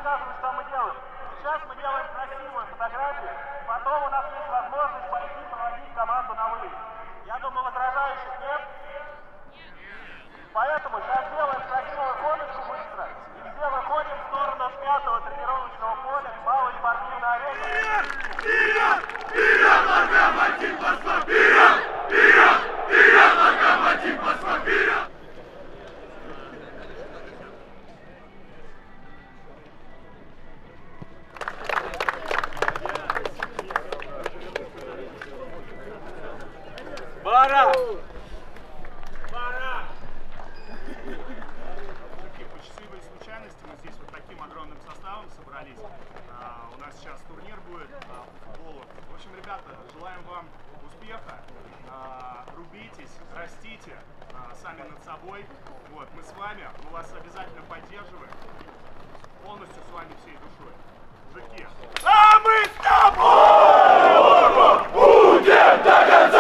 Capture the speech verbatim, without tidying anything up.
рассказываю, что мы делаем. Сейчас мы делаем красивую фотографию, потом у нас есть возможность пойти проводить команду на выезд. Я думаю, возражающих нет? Поэтому сейчас делаем красивую фоточку быстро, и все выходим в сторону пятого тренировочного поля, малой спортивной арены. Вперед! Вперед, локомотив Москва! Вперед! Вперед! Вперед, локомотив Москва! Вперед! Пора! Пора! Такие по счастливой случайности мы здесь вот таким огромным составом собрались. А, у нас сейчас турнир будет а, по футболу. В общем, ребята, желаем вам успеха. А, рубитесь, растите а, сами над собой. Вот, мы с вами, мы вас обязательно поддерживаем. Полностью с вами всей душой. Мужики. А мы с тобой! Будем до конца!